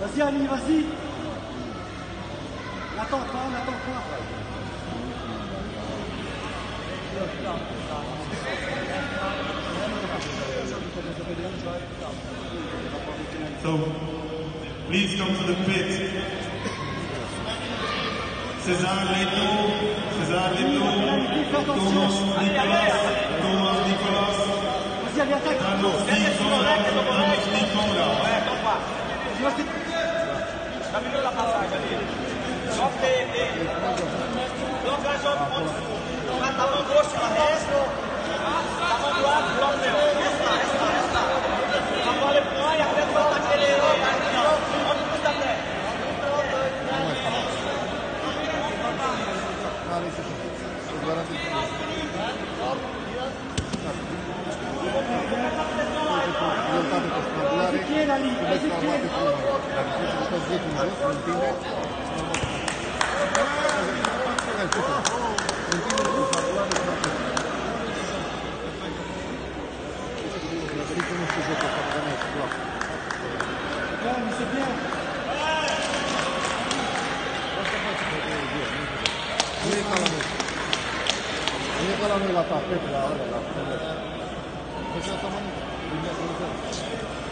Vas-y Ali, vas-y. N'attends pas, n'attends pas. So, please come to the pit. César Leto, Thomas Nicolas, Vas-y Ali, attaque. Carlos Nicolas. Já virou a passagem ali. Só PT. Bloca a jovem ponto sul. Tá mão roxa na resta. Tá mão do lado, bloco meu. Essa. A bola põe, a pessoa tá querendo. Onde custa a pé? Noi la tapet, la ăla, la... Deci asta mă nu...